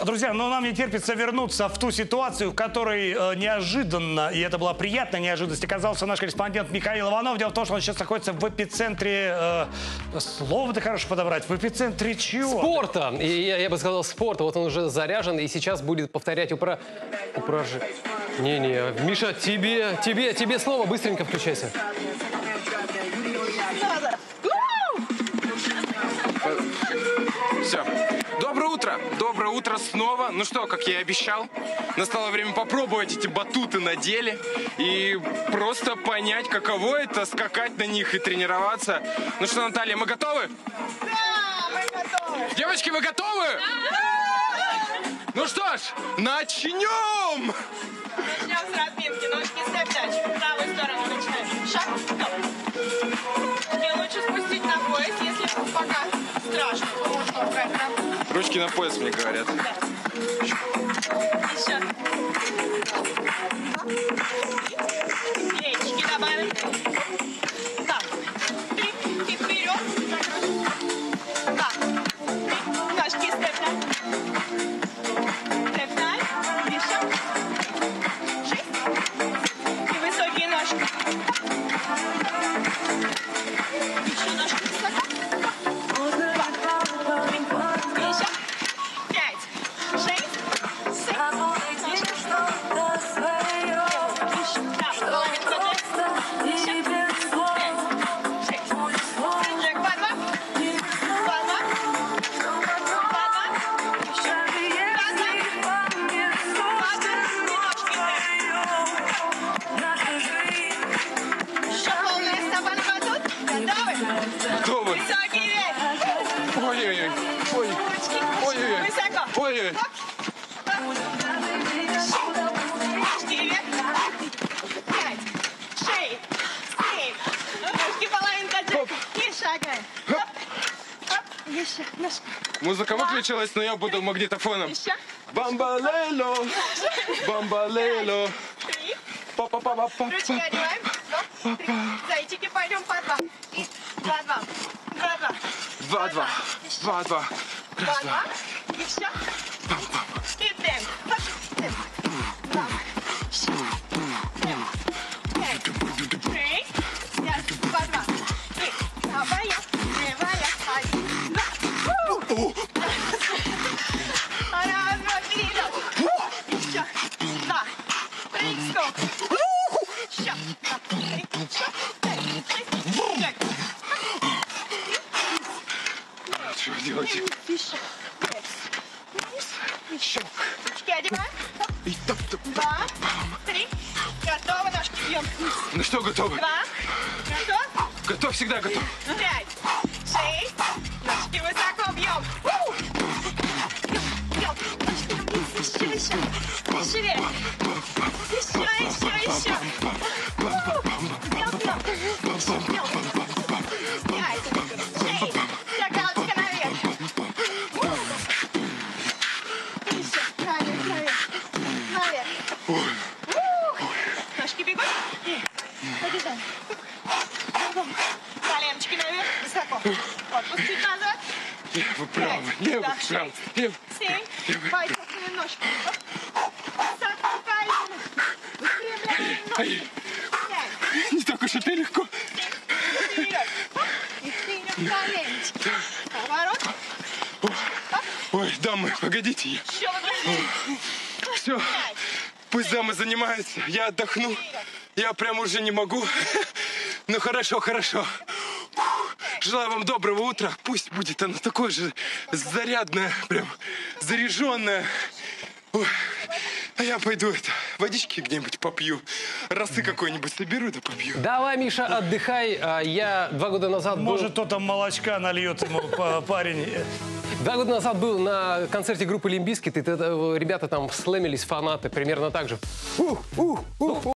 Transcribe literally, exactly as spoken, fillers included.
Друзья, ну нам не терпится вернуться в ту ситуацию, в которой э, неожиданно, и это была приятная неожиданность, оказался наш корреспондент Михаил Иванов. Дело в том, что он сейчас находится в эпицентре, э, слово-то хорошо подобрать, в эпицентре чего? Спорта. И я, я бы сказал спорта. Вот он уже заряжен и сейчас будет повторять упра... упражи... Не-не, Миша, тебе, тебе, тебе слово, быстренько включайся. Все. Доброе утро. Доброе утро снова. Ну что, как я и обещал, настало время попробовать эти батуты на деле и просто понять, каково это скакать на них и тренироваться. Ну что, Наталья, мы готовы? Да, мы готовы. Девочки, вы готовы? Да! Ну что ж, начнем! Начнем с разминки. Ножки степ-тач. В правую сторону начинаем. Шаг. Мне лучше спустить на пояс, если пока страшно. Можно убрать руку. Ручки на пояс, мне говорят. Да. Еще. Плечики добавим. Так. Три. И вперед. Так. Три. Ножки степ-тач. Степ-тач. Еще. Шесть. И высокие ножки. Еще ножки высоко. Два. Три. Еще. Пять. Шесть. Семь. Еще. Да, голове продляй. Еще. Пять. Шесть. Джек, по два. По два. По два. Еще. По два. По два. Еще полная стопа на батут. Готовы? Готовы. Высокий вверх. Ой-ой-ой. Ой. Ручки. Ой-ой-ой. Высоко. Ой-ой. Четыре вверх. Пять. Шесть. Семь. Ножки половинка Джека. И шагаем. Хоп. Хоп. Еще. Ножки. Музыка выключилась, но я буду магнитофоном. Еще. Бамбалело. Бамбалело. Три. Па-па-па-па-па. Ручки одеваем. Стоп. Три. Зайчики пойдем по два. И два-два. Два-два. Два-два. Два-два. Два-два. Еще. И темп. Хоп. Темп. Два. Шесть. Темп. Пять. Три. Пять. Два-два. Три. Правая. Левая. Один. Два. Раз, два, вперед. Еще. Два. Три. Стоп. Еще. Два. Три. Четыре. Пять. Шесть. Джек. Что делать? Еще. Еще. Ручки одеваем. И топ-топ. Два. Три. Готово. Ножки бьем. Ну что, готовы? Два. Готов. Готов, всегда готов. Пять. Шесть. Ножки высоко бьем. Бьем. Ножки вниз. Еще, еще. Еще вверх. Еще, еще, еще. Бьем, бьем. Бьем. Пять. Шесть. Скакалочка наверх. Еще. Наверх, наверх. Наверх. Ножки бегут. Побежали. Коленочки наверх, высоко. Корпус чуть назад. Лево, право, лево, Так, право, шесть. лево. Семь. Пальцами ножки. Высоко колено. Выпрямляем ноги. Пять. Не так уж это легко. Вперед. И вперед коленочки. Поворот. Ой, дамы, погодите. я- Еще выпрямляем. Все, Пять. пусть дамы занимаются, я отдохну. Я прям уже не могу. Ну хорошо, хорошо. Фух. Желаю вам доброго утра. Пусть будет оно такое же зарядное, прям заряженное. Ой. А я пойду это, водички где-нибудь попью. Росы какой-нибудь соберу, да попью. Давай, Миша, отдыхай. А Я два года назад был... Может, кто там молочка нальет ему па- парень. Два года назад был на концерте группы Лимп Бизкит, и тогда, э, ребята там слэмились, фанаты, примерно так же. Ух, ух, ух.